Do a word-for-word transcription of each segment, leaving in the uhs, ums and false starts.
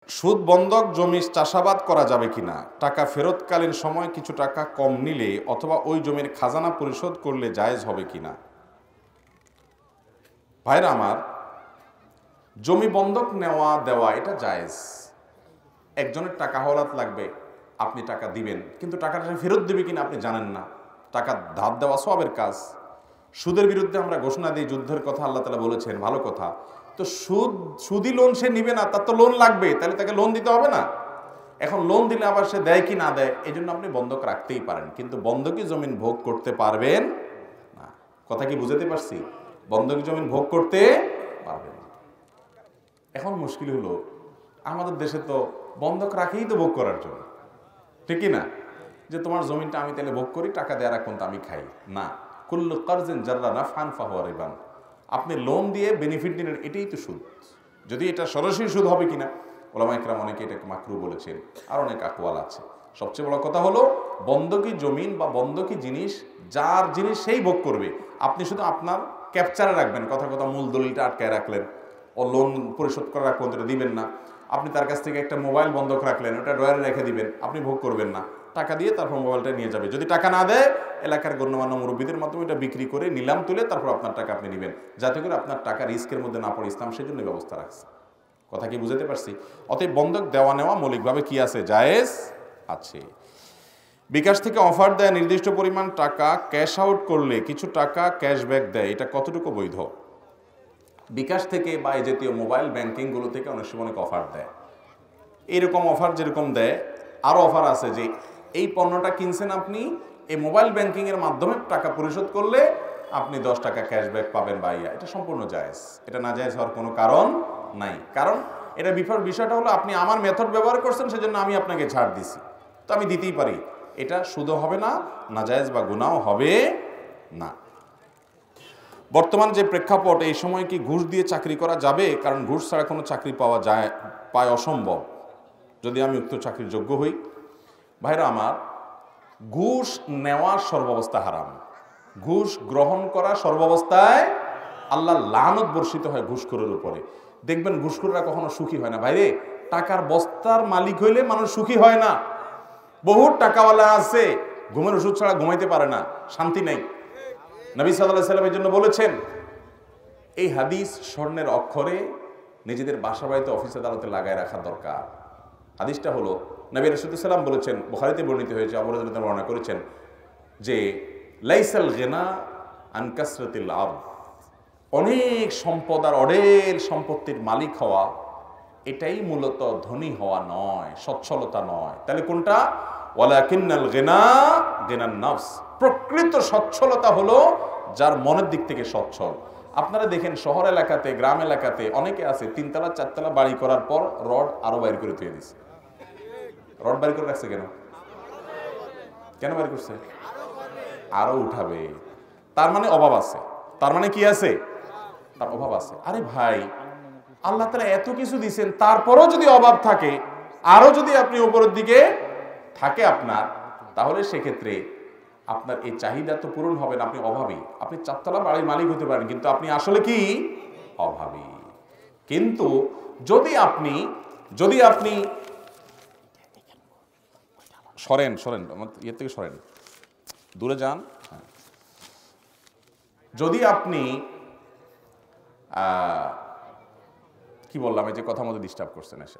সুদ বন্ধক জমি চাষাবাদ করা যাবে কিনা, টাকা ফেরতকালীন সময় কিছু টাকা কম নিলে অথবা ওই জমির খাজানা পরিশোধ করলে জায়েজ হবে কিনা। ভাইরা আমার, জমি বন্ধক নেওয়া দেওয়া এটা জায়েজ। একজনের টাকা হওয়ালাত লাগবে, আপনি টাকা দিবেন, কিন্তু টাকাটা ফেরত দেবে কিনা আপনি জানেন না। টাকা ধার দেওয়া সবের কাজ। সুদের বিরুদ্ধে আমরা ঘোষণা দিই, যুদ্ধের কথা আল্লাহ তাআলা বলেছেন, ভালো কথা। তো সুদ সুদি লোন সে নিবে না, তার তো লোন লাগবে, তাহলে তাকে লোন দিতে হবে না। এখন লোন দিলে আবার সে দেয় কি না দেয়, এই জন্য আপনি বন্ধক রাখতেই পারেন, কিন্তু বন্ধকি জমিন ভোগ করতে পারবেন না। কথা কি বুঝাতে পারছি? বন্ধকি জমিন ভোগ করতে পারবেন না। এখন মুশকিল হলো, আমাদের দেশে তো বন্ধক রাখেই তো ভোগ করার জন্য, ঠিক না? যে তোমার জমিনটা আমি তাহলে ভোগ করি, টাকা দেওয়ার এখন তো আমি খাই না। কুল্লু কারজিন জাররা নাফআন ফাহুয়া রিবান। আপনি লোন দিয়ে বেনিফিট দিলেন, এটাই তো সুদ। যদি এটা সরাসরি সুদ হবে কিনা, ওলামা ইকরাম অনেকে এটাকে মাকরু বলেছেন, আর অনেক আকওয়াল আছে। সবচেয়ে বড় কথা হলো, বন্ধকি জমিন বা বন্ধকি জিনিস যার জিনিস সেই ভোগ করবে। আপনি শুধু আপনার ক্যাপচারে রাখবেন, কথা কথা মূল দলিলটা আটকায় রাখলেন, ও লোন পরিশোধ করা রাখবেন, ওটা দিবেন না। আপনি তার কাছ থেকে একটা মোবাইল বন্ধক রাখলেন, ওটা ড্রয়ারে রেখে দিবেন, আপনি ভোগ করবেন না। টাকা দিয়ে তারপর মোবাইলটা নিয়ে যাবে। যদি টাকা না দেয়, এলাকার গণ্যমান্য মুরব্বীদের মাধ্যমে এটা বিক্রি করে নিলাম তুলে তারপর আপনার টাকা আপনি নেবেন, যাতে করে আপনার টাকা রিস্কের মধ্যে না পড়ে। ইসলাম সেই জন্য ব্যবস্থা রাখছে। কথা কি বুঝাতে পারছি? অতএব বন্ধক দেওয়া নেওয়া মৌলিকভাবে কি আছে, জায়েজ আছে। বিকাশ থেকে অফার দেয়, নির্দিষ্ট পরিমাণ টাকা ক্যাশ আউট করলে কিছু টাকা ক্যাশব্যাক দেয়, এটা কতটুকু বৈধ? বিকাশ থেকে বা এই জাতীয় মোবাইল ব্যাংকিংগুলো থেকে অনেক সময় অনেক অফার দেয়। এইরকম অফার যেরকম দেয়, আরও অফার আছে যে এই পণ্যটা কিনছেন আপনি, এই মোবাইল ব্যাংকিংয়ের মাধ্যমে টাকা পরিশোধ করলে আপনি দশ টাকা ক্যাশব্যাক পাবেন বা ইয়া। এটা সম্পূর্ণ জায়েজ, এটা না জায়েজ হওয়ার কোনো কারণ নাই। কারণ এটা বিফল বিষয়টা হলো, আপনি আমার মেথড ব্যবহার করছেন, সেজন্য আমি আপনাকে ছাড় দিছি, তো আমি দিতেই পারি। এটা সুদও হবে না, নাজায়েজ বা গুনাহও হবে না। বর্তমান যে প্রেক্ষাপট, এই সময় কি ঘুষ দিয়ে চাকরি করা যাবে? কারণ ঘুষ ছাড়া কোনো চাকরি পাওয়া যায় পায় অসম্ভব, যদি আমি উক্ত চাকরির যোগ্য হই। ভাইরা আমার, ঘুষ নেওয়া সর্বাবস্থা হারাম, ঘুষ গ্রহণ করা সর্বাবস্থায় আল্লাহ লানত বর্ষিত হয় ঘুষখোরের উপরে। দেখবেন ঘুষখোররা কখনো সুখী হয় না। ভাইরে, টাকার বস্তার মালিক হইলে মানুষ সুখী হয় না। বহুত টাকাওয়ালা আছে, ঘুমের ওষুধ ছাড়া ঘুমাইতে পারে না, শান্তি নেই। নবী সাল্লাল্লাহু আলাইহি ওয়াসাল্লাম এর জন্য বলেছেন, এই হাদিস স্বর্ণের অক্ষরে নিজেদের বাসা বাড়িতে, অফিস আদালতে লাগায় রাখা দরকার। হাদিসটা হলো, নবী রাসূলুল্লাহ সাল্লাল্লাহু আলাইহি ওয়াসাল্লাম বলেছেন, বুখারীতে বর্ণিত হয়েছে, আবু হুরায়রা বর্ণনা করেছেন যে লাইসাল গিনা আন কাসরাতিল আরদ, অনেক সম্পদ আর অঢেল সম্পত্তির মালিক হওয়া, এটাই মূলত ধনী হওয়া নয়, সচ্ছলতা নয়। তাহলে কোনটা? ওয়ালাকিন্নাল গিনা গিনান নফস, প্রকৃত সচ্ছলতা হলো যার মনের দিক থেকে সচ্ছল। আপনারা দেখেন শহর এলাকাতে, গ্রাম এলাকাতে অনেকে আছে তিনতলা চারতলা বাড়ি করার পর রড আরো বাইর করে দিয়ে দিচ্ছে। রড বাইর করে রাখছে কেন? কেন বাইর করছে? আরো উঠাবে। তার মানে অভাব আছে। তার মানে কি আছে? তার অভাব আছে। আরে ভাই, আল্লাহ তাআলা এত কিছু দিয়েছেন, তারপরও যদি অভাব থাকে, আরো যদি আপনি উপরের দিকে থাকে আপনার, তাহলে সেক্ষেত্রে আপনার এই চাহিদা তো পূরণ হবে না, আপনি অভাবী। আপনি চারতলা বাড়ির মালিক হতে পারেন, কিন্তু আপনি আসলে কি? অভাবী। কিন্তু যদি আপনি যদি আপনি সরেন সরেন ইয়ে থেকে সরেন, দূরে যান। যদি আপনি কি বললাম, এই যে কথা মতো ডিস্টার্ব করছেন এসে,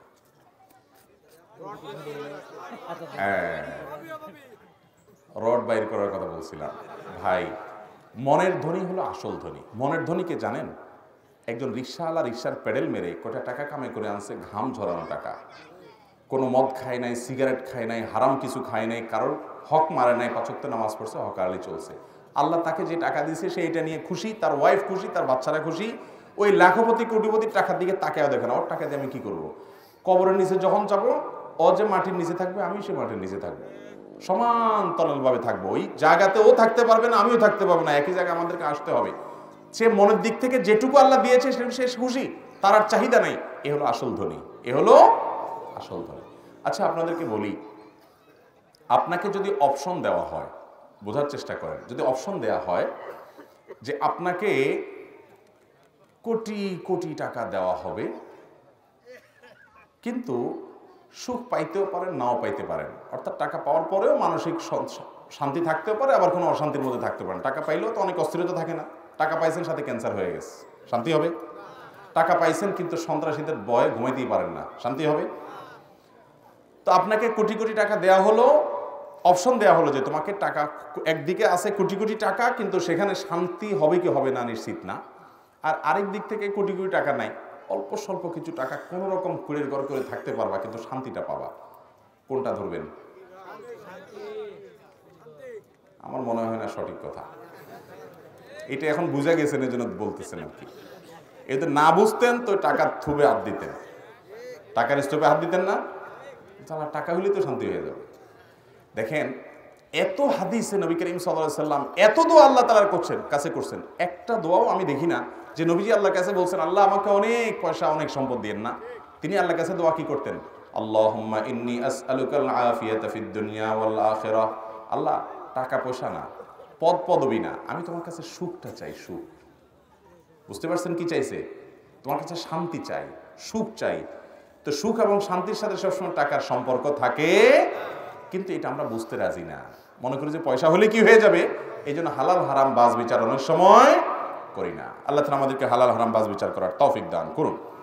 রড বাইর করার কথা বলছিলাম। ভাই, মনের ধনী হলো আসল ধনী। মনের ধনীকে জানেন? একজন রিক্সাওয়ালা রিক্সার প্যাডেল মেরে কটা টাকা কামাই করে আনছে, ঘাম ঝরানো টাকা। কোনো মদ খায় নাই, সিগারেট খায় নাই, হারাম কিছু খায় নাই, কারোর হক মারে নাই, পাঁচ ওয়াক্ত নামাজ পড়ছে, হক আড়ালে চলছে। আল্লাহ তাকে যে টাকা দিয়েছে সে এটা নিয়ে খুশি, তার ওয়াইফ খুশি, তার বাচ্চারা খুশি। ওই লাখপতি কোটিপতির টাকার দিকে তাকাও দেখে না, ওর টাকা দিয়ে আমি কি করবো? কবরের নিচে যখন যাবো, ও যে মাটির নিচে থাকবে, আমি সে মাটির নিচে থাকবো, সমান তলালভাবে থাকবো। ওই জায়গাতে ও থাকতে পারবে না, আমিও থাকতে পারবো না, একই জায়গায় আমাদেরকে আসতে হবে। সে মনের দিক থেকে যেটুকু আল্লাহ দিয়েছে সে খুশি, তার আর চাহিদা নাই। এ হলো আসল ধনী, এ হলো আসল ধনী। আচ্ছা, আপনাদেরকে বলি, আপনাকে যদি অপশন দেওয়া হয়, বোঝার চেষ্টা করেন, যদি অপশন দেওয়া হয় যে আপনাকে কোটি কোটি টাকা দেওয়া হবে, কিন্তু সুখ পাইতেও পারেন, নাও পাইতে পারেন। অর্থাৎ টাকা পাওয়ার পরেও মানসিক শান্তি থাকতেও পারে, আবার কোনো অশান্তির মধ্যে থাকতে পারেন। টাকা পাইলেও তো অনেক অস্থিরতা থাকে না। টাকা পাইছেন, সাথে ক্যান্সার হয়ে গেছে, শান্তি হবে? টাকা পাইছেন কিন্তু সন্ত্রাসীদের ভয়ে ঘুমাইতেই পারেন না, শান্তি হবে? তো আপনাকে কোটি কোটি টাকা দেয়া হলো, অপশন দেয়া হলো যে তোমাকে টাকা, একদিকে আছে কোটি কোটি টাকা কিন্তু সেখানে শান্তি হবে কি হবে না নিশ্চিত না, আর আরেক দিক থেকে কোটি কোটি টাকা নাই, অল্প স্বল্প কিছু টাকা কোনো রকম কুড়ের ঘর করে থাকতে পারবা কিন্তু শান্তিটা পাবা। কোনটা ধরবেন? আমার মনে হয় না সঠিক কথা। এটা এখন বুঝা গেছেন, এই জন্য বলতেছেন আর কি। এতে না বুঝতেন তো টাকার থুবে হাত দিতেন, টাকার স্তূপে হাত দিতেন না, তাহলে টাকা হলে তো শান্তি হয়ে যাবে। দেখেন, এত হাদিসে নবী করিম সাল্লাল্লাহু আলাইহি সাল্লাম এত দোয়া আল্লাহ তাআলার করছেন, কাছে করছেন, একটা দোয়াও আমি দেখি না যে নবীজি আল্লাহর কাছে বলছেন আল্লাহ আমাকে অনেক পয়সা অনেক সম্পদ দিয়েন না। তিনি আল্লাহর কাছে দোয়া কি করতেন? আল্লাহুম্মা ইন্নী আসআলুকাল আফিয়াতা ফিদ দুনিয়া ওয়াল আখিরাহ। আল্লাহ টাকা পয়সা না, পদ পদবি না, আমি তোমার কাছে সুখটা চাই, সুখ। বুঝতে পারছেন কি চাইছে? তোমার কাছে শান্তি চাই, সুখ চাই। তো সুখ এবং শান্তির সাথে সবসময় টাকার সম্পর্ক থাকে, কিন্তু এটা আমরা বুঝতে রাজি না। মনে করি যে পয়সা হলে কি হয়ে যাবে, এই জন্য হালাল হারাম বাজ বিচার অনেক সময় করি না। আল্লাহ তাআলা আমাদেরকে হালাল হারাম বাজ বিচার করার তৌফিক দান করুন।